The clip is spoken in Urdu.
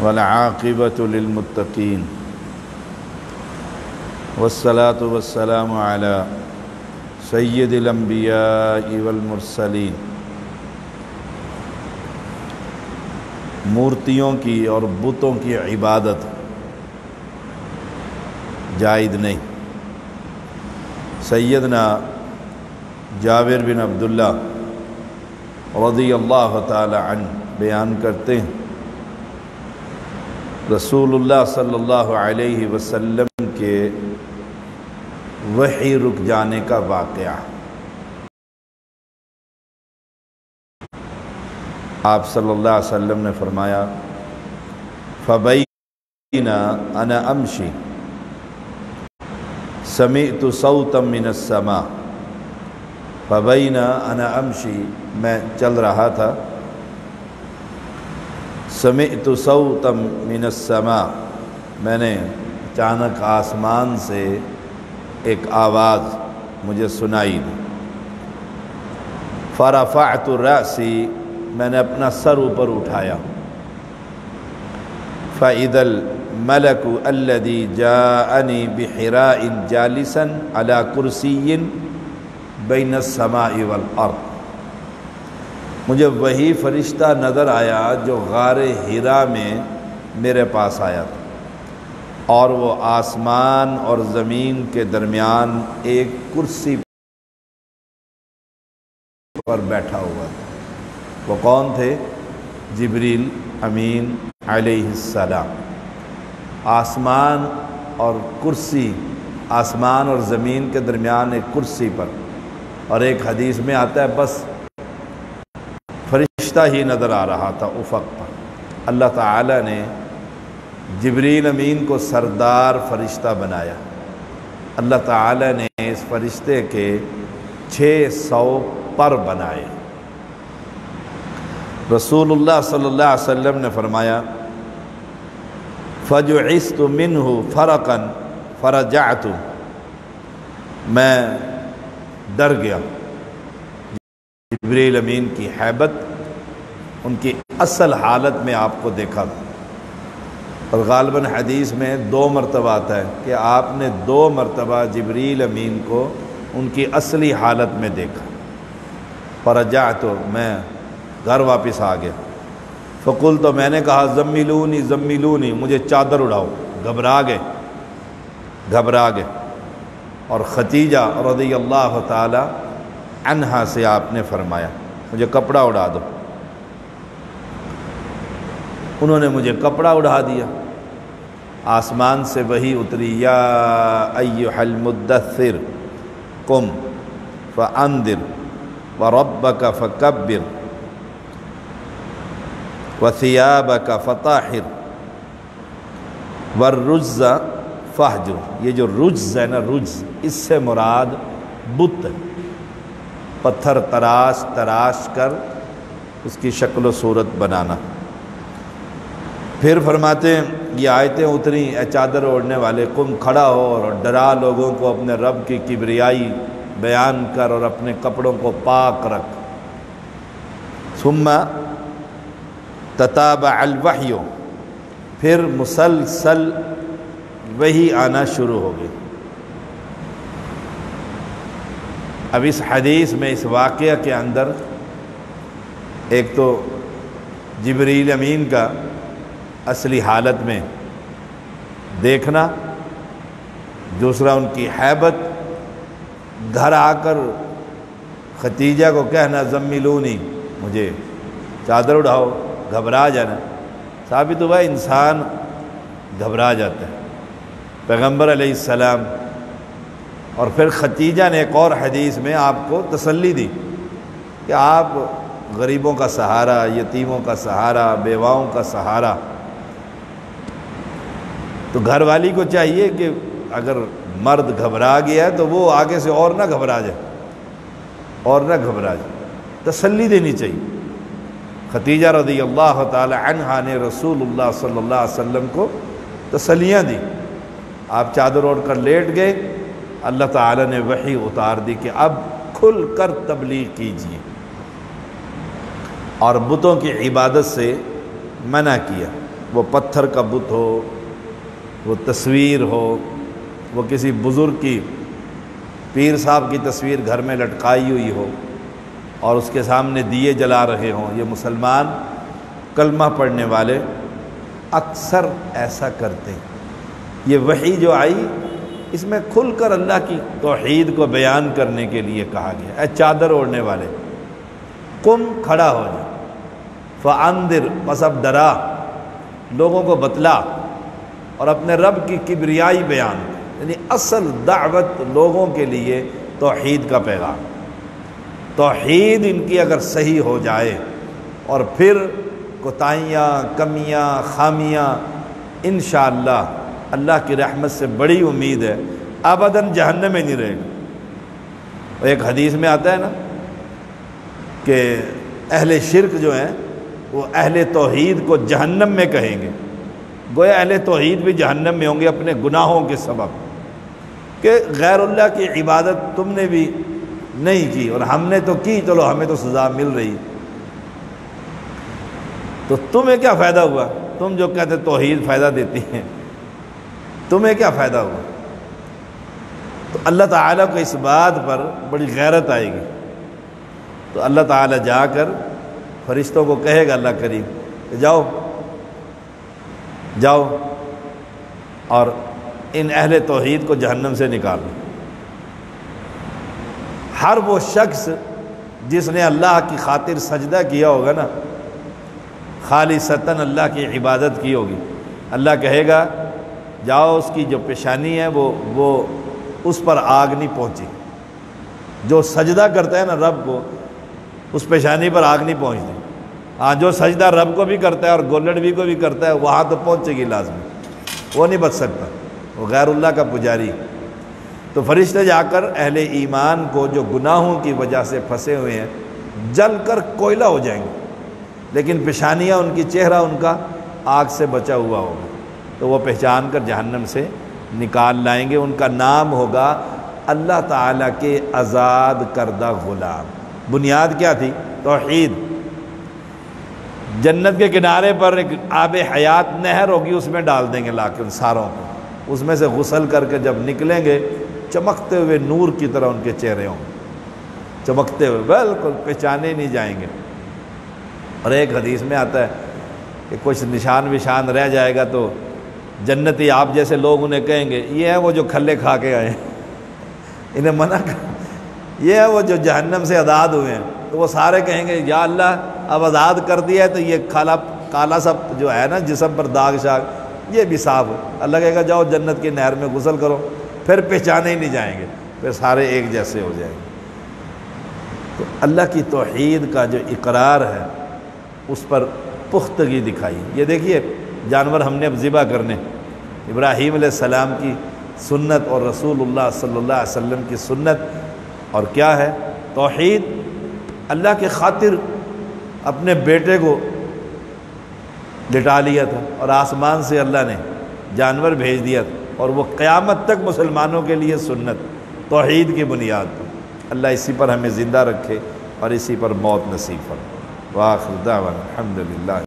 والعاقبۃ للمتقین والصلاة والسلام علی سید الانبیاء والمرسلین۔ مورتیوں کی اور بتوں کی عبادت جائز نہیں۔ سیدنا جابر بن عبداللہ رضی اللہ تعالی عنہ بیان کرتے ہیں، رسول اللہ صلی اللہ علیہ وسلم کے وحی رک جانے کا واقعہ۔ آپ صلی اللہ علیہ وسلم نے فرمایا، فَبَيْنَ أَنَا أَمْشِي سَمِعْتُ صَوْتًا مِّنَ السَّمَاءِ۔ فَبَيْنَ أَنَا أَمْشِي، میں چل رہا تھا، سمعت صوتا من السماء، میں نے اچانک آسمان سے ایک آواز مجھے سنائی دی۔ فرفعت رأسی، میں نے اپنا سر اوپر اٹھایا۔ فإذا الملك الذي جاءني بحراء جالسا على كرسي بين السماء والأرض، مجھے وہی فرشتہ نظر آیا جو غار حرا میں میرے پاس آیا تھا، اور وہ آسمان اور زمین کے درمیان ایک کرسی پر بیٹھا ہوا تھا۔ وہ کون تھے؟ جبریل امین علیہ السلام۔ آسمان اور کرسی، آسمان اور زمین کے درمیان ایک کرسی پر، اور ایک حدیث میں آتا ہے بس فرشتہ ہی نظر آ رہا تھا افق پر۔ اللہ تعالی نے جبریل امین کو سردار فرشتہ بنایا۔ اللہ تعالی نے اس فرشتے کے 600 پر بنائے۔ رسول اللہ صلی اللہ علیہ وسلم نے فرمایا، فَجُعِسْتُ مِنْهُ فَرَقًا فَرَجَعْتُ، میں ڈر گیا جبریل امین کی ہیبت، ان کی اصل حالت میں آپ کو دیکھا تھا۔ اور غالباً حدیث میں 2 مرتبہ آتا ہے کہ آپ نے 2 مرتبہ جبریل امین کو ان کی اصلی حالت میں دیکھا۔ فرجعت، میں گھر واپس آ گیا۔ فقلت، تو میں نے کہا، زملونی زملونی، مجھے چادر اڑاؤ۔ گھبرا گئے۔ اور ختیجہ رضی اللہ تعالی عنہا سے آپ نے فرمایا، مجھے کپڑا اڑا دو۔ انہوں نے مجھے کپڑا اڑا دیا۔ آسمان سے وحی اتری، یا ایھا المدثر قم فانذر وربک فکبر وثیابک فطہر والرجز فاہجر۔ یہ جو رجز ہے نا، رجز، اس سے مراد بت، پتھر تراش کر اس کی شکل و صورت بنانا۔ پھر فرماتے ہیں یہ آیتیں اتری، اے چادر اوڑھنے والے، قم، کھڑا ہو اور ڈرا لوگوں کو اپنے رب کی کبریائی بیان کر اور اپنے کپڑوں کو پاک رکھ۔ ثم تتابع الوحی، پھر مسلسل وحی آنا شروع ہو گئی۔ اب اس حدیث میں، اس واقعہ کے اندر، ایک تو جبریل امین کا اصلی حالت میں دیکھنا، دوسرا ان کی ہیبت، گھر آ کر ختیجہ کو کہنا زملونی، مجھے چادر اڑاؤ، گھبرا جانا۔ ثابت ہوا انسان گھبرا جاتا ہے۔ پیغمبر علیہ السلام، اور پھر ختیجہ نے ایک اور حدیث میں آپ کو تسلی دی کہ آپ غریبوں کا سہارا، یتیموں کا سہارا، بیواؤں کا سہارا۔ تو گھر والی کو چاہیے کہ اگر مرد گھبرا گیا ہے تو وہ آگے سے اور نہ گھبرا جائے، تسلی دینی چاہیے۔ ختیجہ رضی اللہ تعالی عنہا نے رسول اللہ صلی اللہ علیہ وسلم کو تسلیاں دی۔ آپ چادر اوڑھ کر لیٹ گئے، اللہ تعالی نے وحی اتار دی کہ اب کھل کر تبلیغ کیجیے، اور بتوں کی عبادت سے منع کیا۔ وہ پتھر کا بت ہو، وہ تصویر ہو، وہ کسی بزرگ کی، پیر صاحب کی تصویر گھر میں لٹکائی ہوئی ہو اور اس کے سامنے دیے جلا رہے ہوں، یہ مسلمان کلمہ پڑھنے والے اکثر ایسا کرتے ہیں۔ یہ وحی جو آئی اس میں کھل کر اللہ کی توحید کو بیان کرنے کے لیے کہا گیا، اے چادر اوڑھنے والے قم، کھڑا ہو جا، فانذر، پس اب ڈرا، لوگوں کو بتلا اور اپنے رب کی کبریائی بیان، یعنی اصل دعوت لوگوں کے لیے توحید کا پیغام۔ توحید ان کی اگر صحیح ہو جائے اور پھر کوتاہیاں، کمیاں، خامیاں انشاءاللہ اللہ کی رحمت سے بڑی امید ہے ابداً جہنم میں نہیں رہے گا۔ ایک حدیث میں آتا ہے نا کہ اہل شرک جو ہیں وہ اہل توحید کو جہنم میں کہیں گے، گویا اہل توحید بھی جہنم میں ہوں گے اپنے گناہوں کے سبب، کہ غیر اللہ کی عبادت تم نے بھی نہیں کی اور ہم نے تو کی، چلو ہمیں تو سزا مل رہی، تو تمہیں کیا فائدہ ہوا؟ تم جو کہتے توحید فائدہ دیتی ہیں، تمہیں کیا فائدہ ہوا؟ تو اللہ تعالیٰ کو اس بات پر بڑی غیرت آئے گی، تو اللہ تعالیٰ جا کر فرشتوں کو کہے گا، اللہ کریم کہ جاؤ جاؤ اور ان اہل توحید کو جہنم سے نکالو۔ ہر وہ شخص جس نے اللہ کی خاطر سجدہ کیا ہوگا نا، خالصتاً اللہ کی عبادت کی ہوگی، اللہ کہے گا جاؤ، اس کی جو پیشانی ہے وہ اس پر آگ نہیں پہنچی۔ جو سجدہ کرتا ہے نا رب کو، اس پیشانی پر آگ نہیں پہنچتی۔ ہاں، جو سجدہ رب کو بھی کرتا ہے اور گولڑوی کو بھی کرتا ہے وہاں تو پہنچے گی لازمی، وہ نہیں بچ سکتا، وہ غیر اللہ کا پجاری۔ تو فرشتے جا کر اہل ایمان کو جو گناہوں کی وجہ سے پھنسے ہوئے ہیں جل کر کوئلہ ہو جائیں گے، لیکن پیشانیاں ان کی، چہرہ ان کا آگ سے بچا ہوا ہوگا، تو وہ پہچان کر جہنم سے نکال لائیں گے۔ ان کا نام ہوگا اللہ تعالیٰ کے آزاد کردہ غلام۔ بنیاد کیا تھی؟ توحید۔ جنت کے کنارے پر ایک آب حیات نہر ہوگی، اس میں ڈال دیں گے لا کے ان ساروں کو، اس میں سے غسل کر کے جب نکلیں گے چمکتے ہوئے نور کی طرح ان کے چہرے ہوں گے، چمکتے ہوئے، بالکل پہچانے نہیں جائیں گے۔ اور ایک حدیث میں آتا ہے کہ کچھ نشان وشان رہ جائے گا تو جنتی آپ جیسے لوگ انہیں کہیں گے یہ ہے وہ جو کھلے کھا کے آئے ہیں، انہیں منع کر، یہ ہے وہ جو جہنم سے آزاد ہوئے ہیں، تو وہ سارے کہیں گے یا اللہ اب آزاد کر دیا ہے تو یہ کالا سب جو ہے نا جسم پر داغ شاغ یہ بھی صاف ہو۔ اللہ کہے گا جاؤ جنت کی نہر میں غسل کرو، پھر پہچانے ہی نہیں جائیں گے، پھر سارے ایک جیسے ہو جائیں گے۔ تو اللہ کی توحید کا جو اقرار ہے اس پر پختگی دکھائی۔ یہ دیکھیے جانور ہم نے اب ذبح کرنے، ابراہیم علیہ السلام کی سنت اور رسول اللہ صلی اللہ علیہ وسلم کی سنت، اور کیا ہے؟ توحید۔ اللہ کے خاطر اپنے بیٹے کو لٹا لیا تھا اور آسمان سے اللہ نے جانور بھیج دیا تھا، اور وہ قیامت تک مسلمانوں کے لیے سنت، توحید کی بنیاد پر۔ اللہ اسی پر ہمیں زندہ رکھے اور اسی پر موت نصیب فرمائے۔ وآخر دعوانا الحمدللہ۔